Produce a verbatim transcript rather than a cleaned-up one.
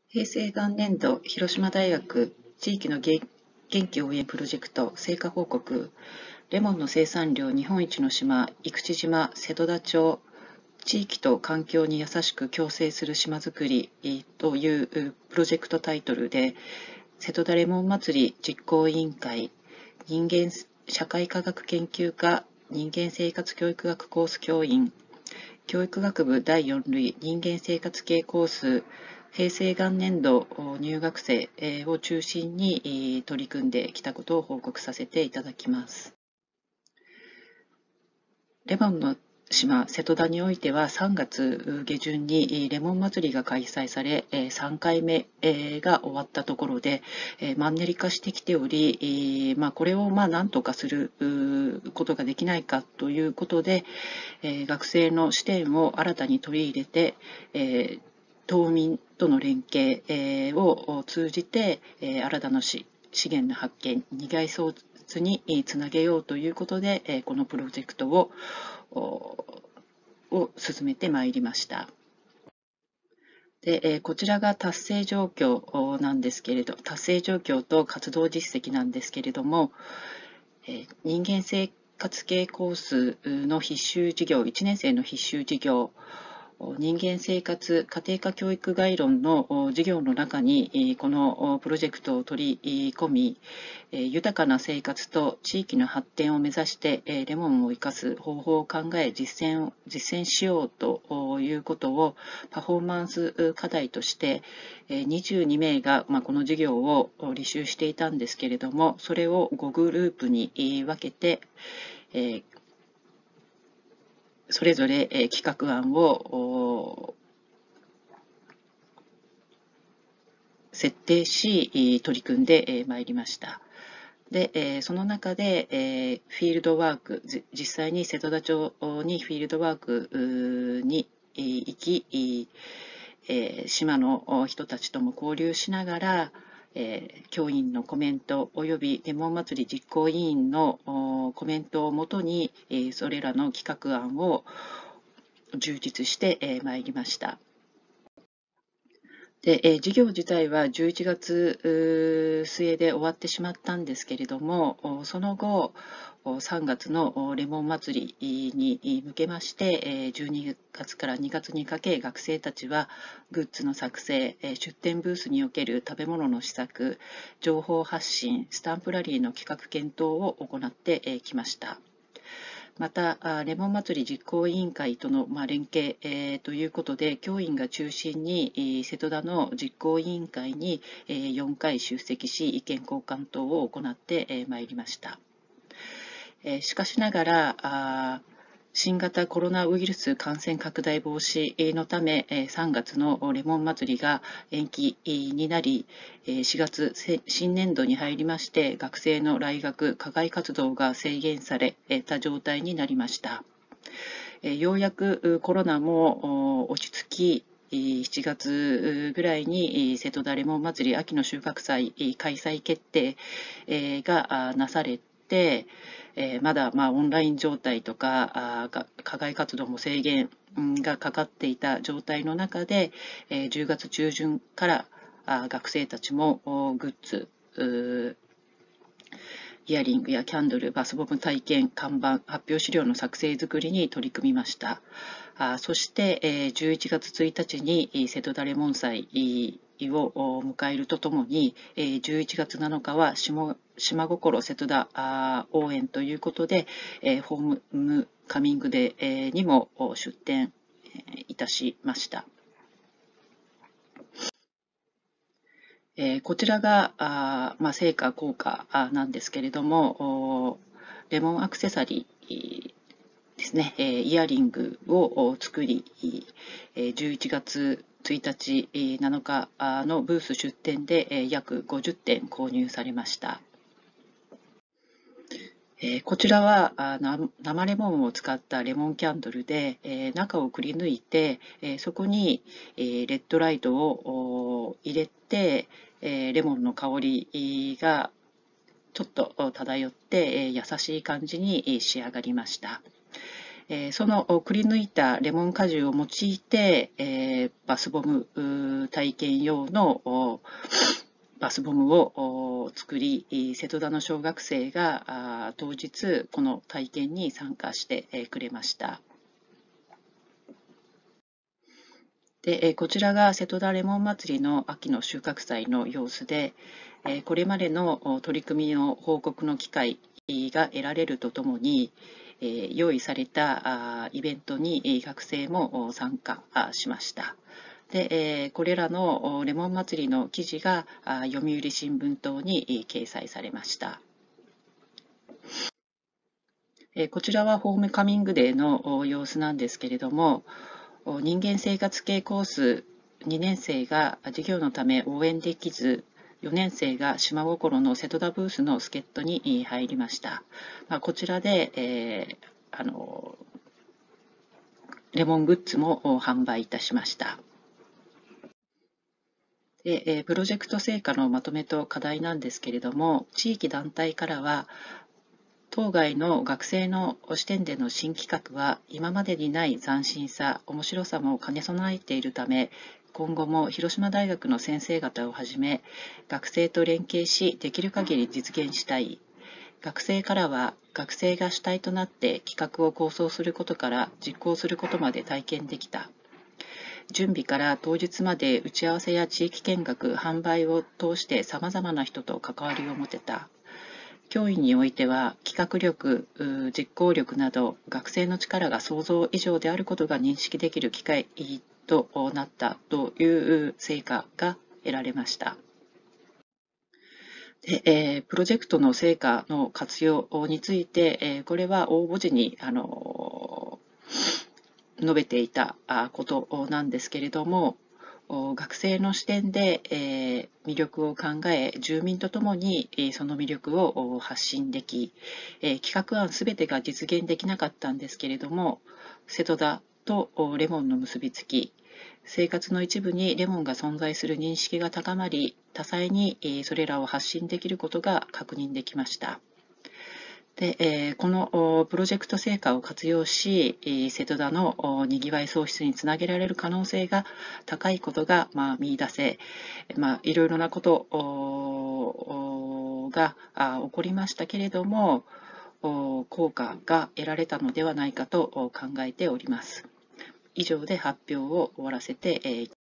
平成元年度広島大学地域の元気応援プロジェクト成果報告。レモンの生産量日本一の島、生口島、瀬戸田町、地域と環境に優しく共生する島づくりというプロジェクトタイトルで、瀬戸田レモン祭り実行委員会、人間社会科学研究科人間生活教育学コース教員、教育学部だいよん類人間生活系コース、平成元年度入学生を中心に取り組んできたことを報告させていただきます。レモンの島、瀬戸田においてはさんがつ下旬にレモン祭りが開催され、さんかいめが終わったところで、マンネリ化してきており、まあ、これをまあ何とかすることができないかということで、学生の視点を新たに取り入れて、島民との連携を通じて新たな資源の発見、に害創出につなげようということで、このプロジェクトをを進めてまいりました。で、こちらが達成状況なんですけれど、達成状況と活動実績なんですけれども、人間生活系コースの必修授業、いちねん生の必修授業、人間生活家庭科教育概論の授業の中にこのプロジェクトを取り込み、豊かな生活と地域の発展を目指してレモンを生かす方法を考え実践実践しようということをパフォーマンス課題としてにじゅうに名がこの授業を履修していたんですけれども、それをごグループに分けてそれぞれ企画案を設定し取り組んでまいりました。で、その中でフィールドワーク、実際に瀬戸田町にフィールドワークに行き、島の人たちとも交流しながら、教員のコメントおよびレモン祭り実行委員のコメントをもとに、それらの企画案を充実してまいりました。で、えー、授業自体はじゅういちがつ末で終わってしまったんですけれども、その後、さんがつのレモン祭りに向けまして、じゅうにがつからにがつにかけ学生たちはグッズの作成、出店ブースにおける食べ物の試作、情報発信、スタンプラリーの企画検討を行ってきました。また、レモン祭り実行委員会との連携ということで、教員が中心に瀬戸田の実行委員会によんかい出席し、意見交換等を行ってまいりました。しかしながら、新型コロナウイルス感染拡大防止のため、さんがつのレモン祭りが延期になり、しがつ新年度に入りまして、学生の来学、課外活動が制限された状態になりました。ようやくコロナも落ち着き、しちがつぐらいに瀬戸田レモン祭り秋の収穫祭開催決定がなされて、まだまあオンライン状態とか課外活動も制限がかかっていた状態の中で、じゅうがつ中旬から学生たちもグッズ、イヤリングやキャンドル、バスボム体験、看板、発表資料の作成作りに取り組みました。あそして、じゅういちがつついたちに瀬戸田レモン祭を迎えるとともに、じゅういちがつなのかは島心瀬戸田応援ということで、ホームカミングデーにも出展いたしました。こちらがあ、まあ、成果効果なんですけれども、レモンアクセサリーですね、イヤリングを作り、じゅういちがつついたち、なのかのブース出店で約ごじゅってん購入されました。こちらは生レモンを使ったレモンキャンドルで、中をくり抜いて、そこにレッドライトを入れて、レモンの香りがちょっと漂って優しい感じに仕上がりました。 えーそのくり抜いたレモン果汁を用いて、えーバスボム体験用のバスボムを作り、瀬戸田の小学生が当日この体験に参加してくれました。で、こちらが瀬戸田レモン祭りの秋の収穫祭の様子で、これまでの取り組みの報告の機会が得られるとともに、用意されたイベントに学生も参加しました。で、これらのレモン祭りの記事が読売新聞等に掲載されました。こちらはホームカミングデーの様子なんですけれども、人間生活系コースにねん生が授業のため応援できず、よねん生が島心の瀬戸田ブースの助っ人に入りました。まあ、こちらで、えー、あのレモングッズも販売いたしました。で、えー、プロジェクト成果のまとめと課題なんですけれども、地域団体からは、当該の学生の視点での新企画は今までにない斬新さ、面白さも兼ね備えているため、今後も広島大学の先生方をはじめ、学生と連携し、できる限り実現したい。学生からは、学生が主体となって企画を構想することから実行することまで体験できた。準備から当日まで打ち合わせや地域見学、販売を通して様々な人と関わりを持てた。教員においては企画力、実行力など学生の力が想像以上であることが認識できる機会となったという成果が得られました。でえープロジェクトの成果の活用について、えーこれは応募時にあの述べていたことなんですけれども、学生の視点で、えー魅力を考え、住民とともに、えーその魅力を発信でき、えー企画案すべてが実現できなかったんですけれども、瀬戸田とレモンの結びつき、生活の一部にレモンが存在する認識が高まり、多彩にえーそれらを発信できることが確認できました。で、えーこのおプロジェクト成果を活用し、えー瀬戸田のおにぎわい創出につなげられる可能性が高いことが、まあ、見出せ、まあ、いろいろなことおおがあ起こりましたけれども、お効果が得られたのではないかと考えております。以上で発表を終わらせて、えー